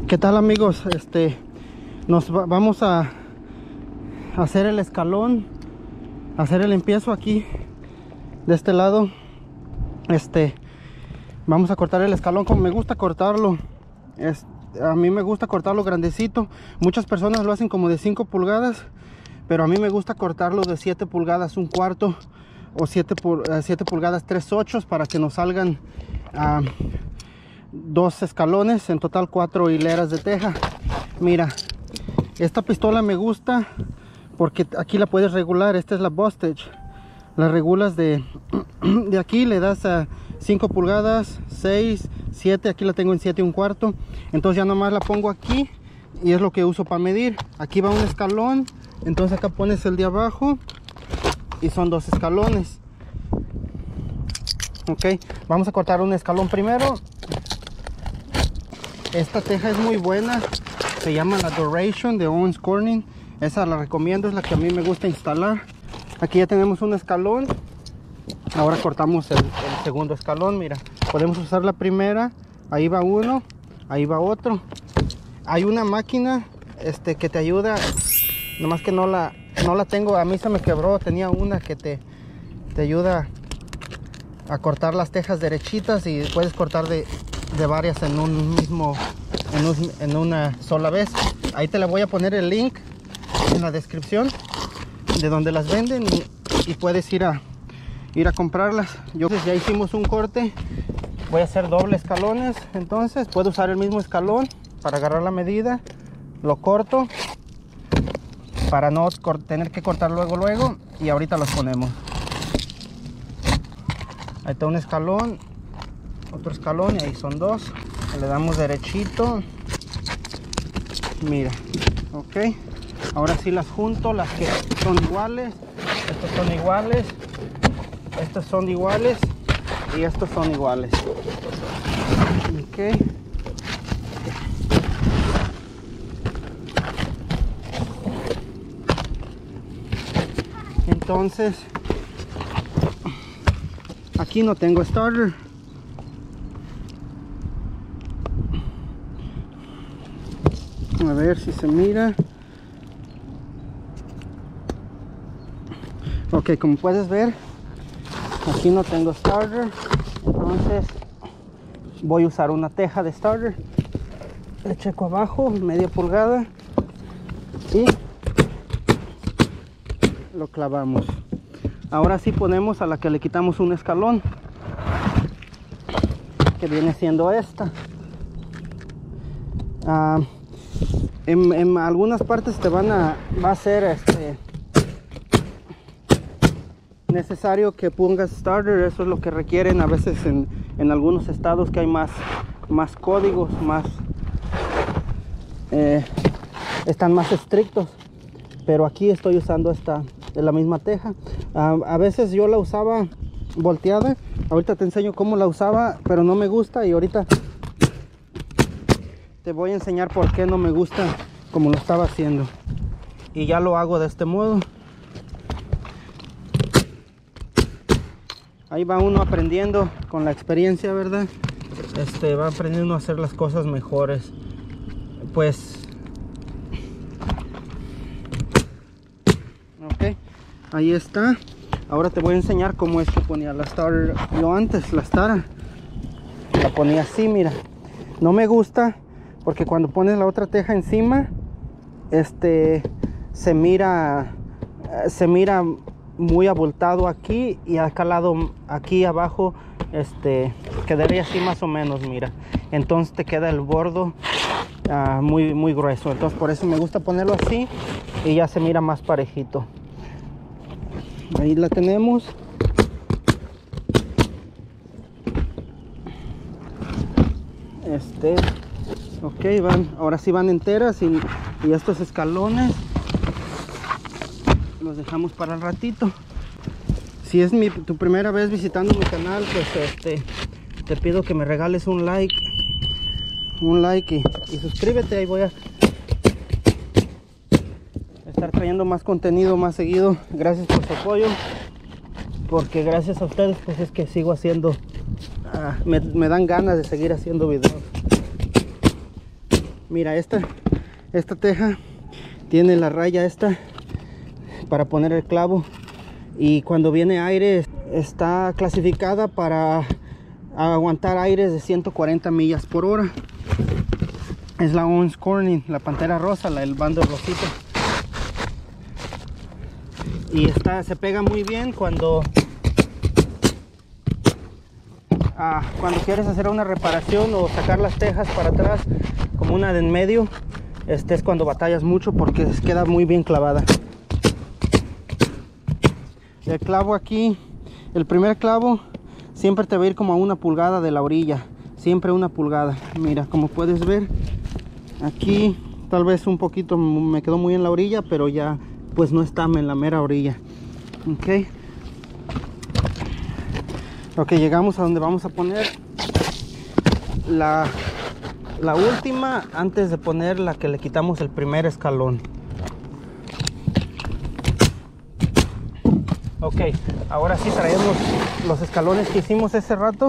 ¿Qué tal, amigos? Vamos a hacer el escalón, hacer el empiezo aquí de este lado. Vamos a cortar el escalón como me gusta cortarlo. A mí me gusta cortarlo grandecito. Muchas personas lo hacen como de 5 pulgadas, pero a mí me gusta cortarlo de 7 pulgadas, un cuarto, o 7 pulgadas, 3/8 para que nos salgan 2 escalones, en total 4 hileras de teja. Mira, esta pistola me gusta porque aquí la puedes regular. Esta es la Bostitch. La regulas de aquí, le das a 5 pulgadas, 6, 7. Aquí la tengo en 7 1/4. Entonces ya nomás la pongo aquí y es lo que uso para medir. Aquí va un escalón, entonces acá pones el de abajo y son 2 escalones. Ok, vamos a cortar un escalón primero. Esta teja es muy buena, se llama la Duration de Owens Corning. Esa la recomiendo, es la que a mí me gusta instalar. Aquí ya tenemos un escalón. Ahora cortamos el segundo escalón. Mira, podemos usar la primera. Ahí va uno, ahí va otro. Hay una máquina que te ayuda, nomás que no la tengo, a mí se me quebró. Tenía una que te ayuda a cortar las tejas derechitas y puedes cortar de varias en un mismo, en una sola vez. Ahí te le voy a poner el link en la descripción de donde las venden y puedes ir a comprarlas. Ya hicimos un corte, voy a hacer doble escalones, entonces puedo usar el mismo escalón para agarrar la medida, lo corto para no tener que cortar luego y ahorita los ponemos. Ahí está un escalón, otro escalón y ahí son 2. Le damos derechito. Mira, ok. Ahora sí las junto, las que son iguales. Estos son iguales. Estos son iguales. Y estos son iguales. Ok. Entonces, aquí no tengo starter. A ver si se mira. Ok, como puedes ver, aquí no tengo starter. Entonces voy a usar una teja de starter. Le checo abajo, media pulgada, y lo clavamos. Ahora sí ponemos a la que le quitamos un escalón, que viene siendo esta. En algunas partes va a ser necesario que pongas starter. Eso es lo que requieren a veces en algunos estados, que hay más códigos, están más estrictos. Pero aquí estoy usando esta de la misma teja. A veces yo la usaba volteada. Ahorita te enseño cómo la usaba, pero no me gusta, y ahorita te voy a enseñar por qué no me gusta como lo estaba haciendo. Y ya lo hago de este modo. Ahí va uno aprendiendo con la experiencia, ¿verdad? Va aprendiendo a hacer las cosas mejores. Pues, ok, ahí está. Ahora te voy a enseñar cómo es que ponía la starter. Yo antes la starter la ponía así, mira. No me gusta porque cuando pones la otra teja encima, se mira muy abultado aquí, y acá al lado, aquí abajo, quedaría así más o menos, mira. Entonces te queda el bordo muy grueso. Entonces por eso me gusta ponerlo así y ya se mira más parejito. Ahí la tenemos. Ok, ahora sí van enteras, y estos escalones los dejamos para el ratito. Si es tu primera vez visitando mi canal, pues te pido que me regales un like y suscríbete. Ahí voy a estar trayendo más contenido más seguido. Gracias por su apoyo, porque gracias a ustedes pues es que sigo haciendo, me dan ganas de seguir haciendo videos. Mira, esta teja tiene la raya esta para poner el clavo, y cuando viene aire está clasificada para aguantar aires de 140 millas por hora. Es la Owens Corning, la pantera rosa, el bando rosito. Y se pega muy bien cuando quieres hacer una reparación o sacar las tejas para atrás, como una de en medio. Es cuando batallas mucho porque queda muy bien clavada. El clavo aquí, el primer clavo siempre te va a ir como a 1 pulgada de la orilla, siempre 1 pulgada. Mira, como puedes ver aquí, tal vez un poquito me quedó muy en la orilla, pero ya pues no está en la mera orilla. Ok, llegamos a donde vamos a poner la última, antes de poner la que le quitamos el primer escalón. Ok, ahora sí traemos los escalones que hicimos ese rato,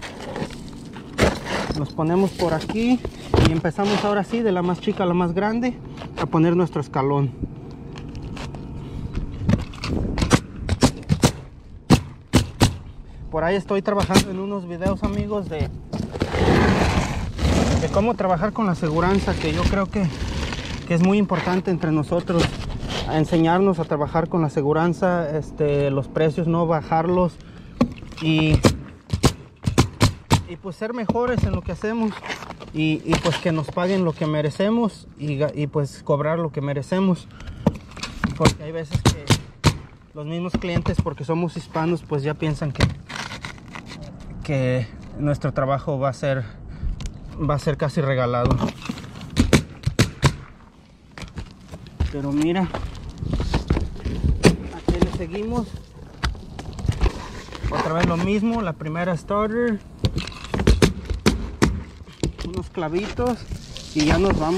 los ponemos por aquí y empezamos ahora sí de la más chica a la más grande a poner nuestro escalón. Por ahí estoy trabajando en unos videos, amigos, de cómo trabajar con la aseguranza, que yo creo que es muy importante entre nosotros, a enseñarnos a trabajar con la aseguranza, los precios no bajarlos y pues ser mejores en lo que hacemos y pues que nos paguen lo que merecemos y pues cobrar lo que merecemos, porque hay veces que los mismos clientes, porque somos hispanos, pues ya piensan que nuestro trabajo va a ser casi regalado. Pero mira, aquí le seguimos. Otra vez lo mismo, la primera starter, unos clavitos y ya nos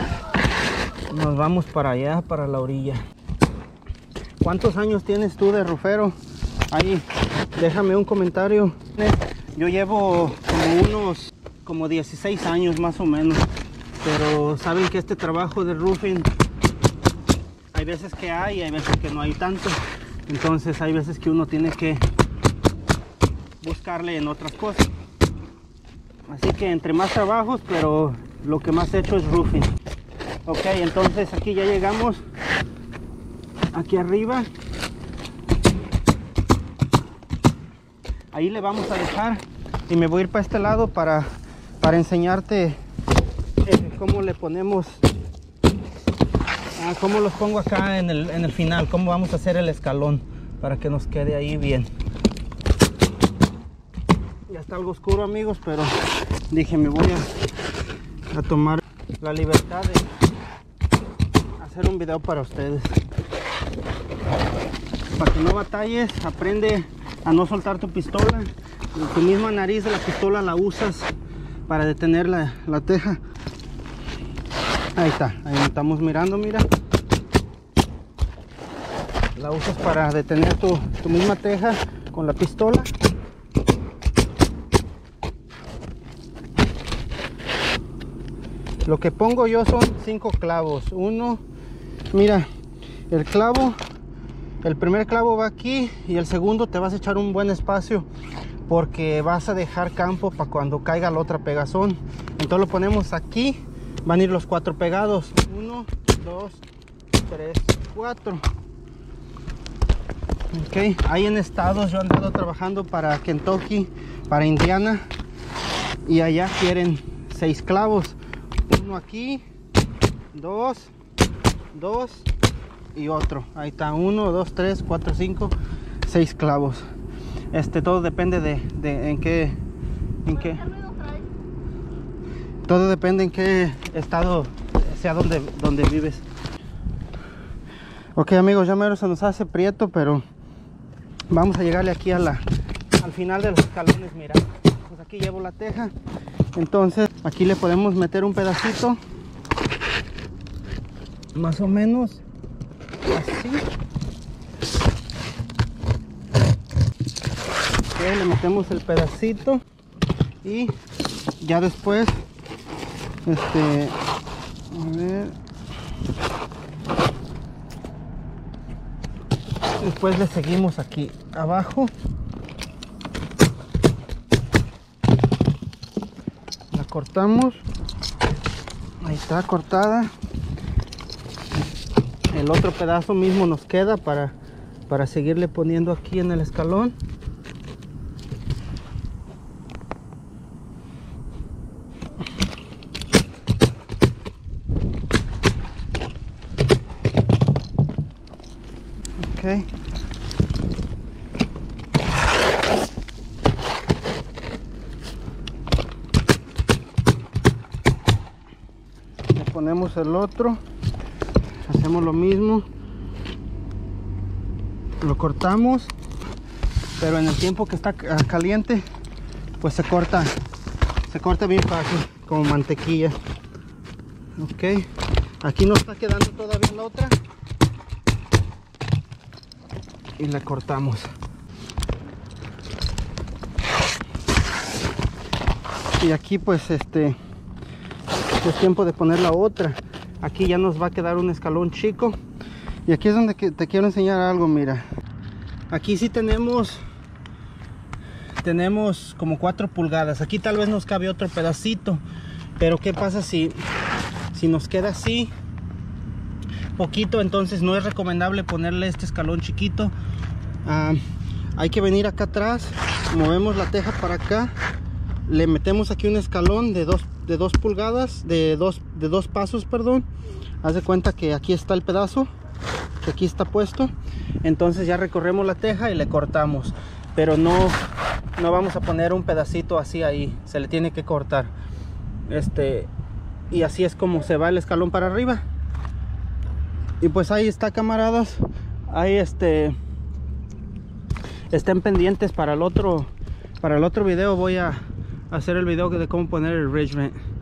vamos para allá, para la orilla. ¿Cuántos años tienes tú de rufero? Ahí, déjame un comentario. Yo llevo como 16 años más o menos, pero saben que este trabajo de roofing hay veces que hay veces que no hay tanto, entonces hay veces que uno tiene que buscarle en otras cosas, así que entre más trabajos, pero lo que más he hecho es roofing. Ok, entonces aquí ya llegamos aquí arriba, ahí le vamos a dejar y me voy a ir para este lado para enseñarte cómo le ponemos, cómo los pongo acá en el final, cómo vamos a hacer el escalón para que nos quede ahí bien. Ya está algo oscuro, amigos, pero dije me voy a tomar la libertad de hacer un video para ustedes, para que no batalles. Aprende a no soltar tu pistola, tu misma nariz de la pistola la usas para detener la teja. Ahí está, ahí estamos mirando, mira, la usas para detener tu misma teja con la pistola. Lo que pongo yo son 5 clavos. Uno, mira, el primer clavo va aquí y el segundo te vas a echar un buen espacio porque vas a dejar campo para cuando caiga la otra pegazón. Entonces lo ponemos aquí, van a ir los 4 pegados. 1, 2, 3, 4. Ok, ahí en estados yo he andado trabajando para Kentucky, para Indiana, y allá quieren 6 clavos. Uno aquí, 2 y otro. Ahí está, 1, 2, 3, 4, 5, 6 clavos. Todo depende de en qué. Todo depende en qué estado sea donde vives. Ok, amigos, ya mero se nos hace prieto, pero vamos a llegarle aquí al final de los escalones. Mira, pues aquí llevo la teja, entonces aquí le podemos meter un pedacito, más o menos así. Okay, le metemos el pedacito y ya después A ver. Después le seguimos aquí abajo. La cortamos. Ahí está cortada. El otro pedazo mismo nos queda para seguirle poniendo aquí en el escalón. Okay. Le ponemos el otro, hacemos lo mismo, lo cortamos, pero en el tiempo que está caliente, pues se corta bien fácil, como mantequilla. Ok, aquí nos está quedando todavía la otra. Y la cortamos. Y aquí pues es tiempo de poner la otra. Aquí ya nos va a quedar un escalón chico. Y aquí es donde te quiero enseñar algo. Mira, aquí sí tenemos como 4 pulgadas. Aquí tal vez nos cabe otro pedacito, pero qué pasa si nos queda así poquito. Entonces no es recomendable ponerle este escalón chiquito. Hay que venir acá atrás, movemos la teja para acá, le metemos aquí un escalón de 2 pulgadas, de dos pasos, perdón. Haz de cuenta que aquí está el pedazo que aquí está puesto. Entonces ya recorremos la teja y le cortamos, pero no vamos a poner un pedacito así ahí, se le tiene que cortar. Y así es como se va el escalón para arriba. Y pues ahí está, camaradas. Ahí estén pendientes para el otro video. Voy a hacer el video de cómo poner el ridge vent.